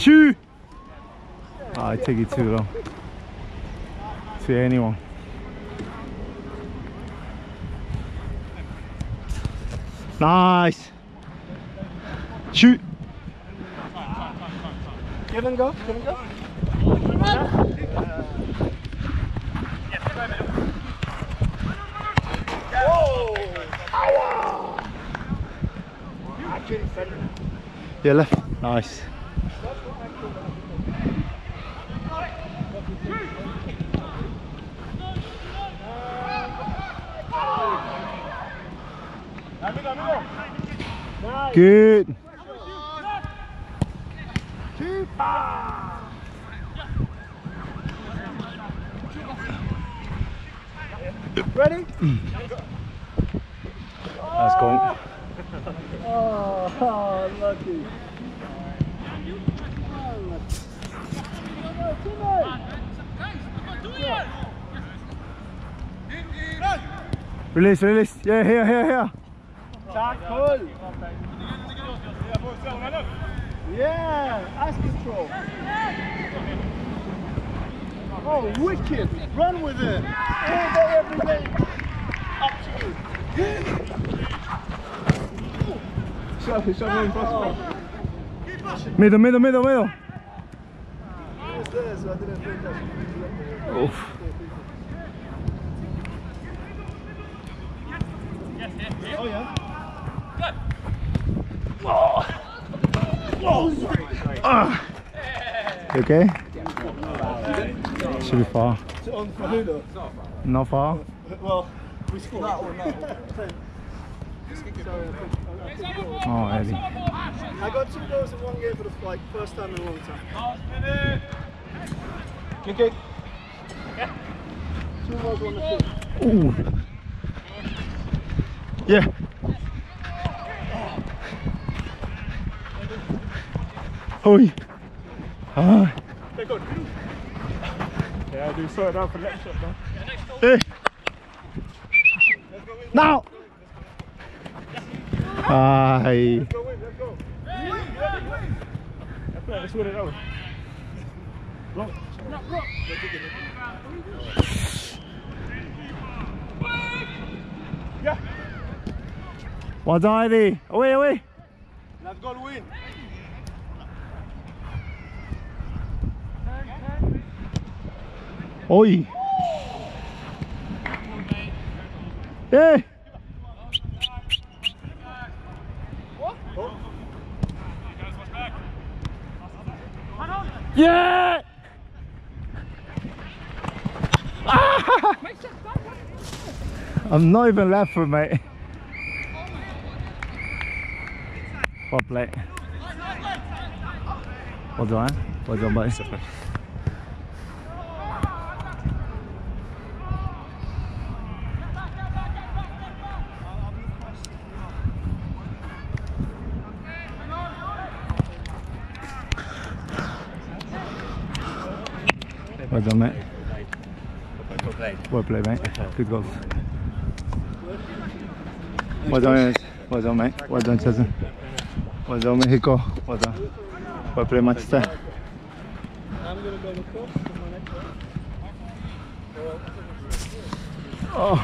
Shoot! Oh, I take it too long. To anyone. Nice! Shoot! Give and go, give and go. Whoa! Yeah, left. Nice. Good. Ready? Let's go. Oh, lucky. Release, release. Yeah, here. Tackle. Yeah, ice control. Oh, wicked. Run with it. All day, every day. Up to you. Shove impossible. Middle. He was there, so I didn't think that. Oof. Oh, yeah. You okay? Should be far. On for who though? Not far. Well, we scored. Oh, Eddie. I got 2 goals in one game for the first time in a long time. Good kick. 2 goals on the field. Ooh. Yeah. Oi. Ah. They're good. Yeah, I do sort it out for next shot now. Hey. Now. Aye. Let's go. Let's win it out. Block. Yeah. Well done, Eddie. Away. Let's go to win. Oi. Hey. Yeah. Ah! I'm not even left for mate. Well play. Well done, buddy. Well done, mate. Well played, mate. Good goals. Well done, mate. Well done, Chesney. Well done, Mexico. Well done. Well played, Manchester. I'm going to go across for my next one. Oh.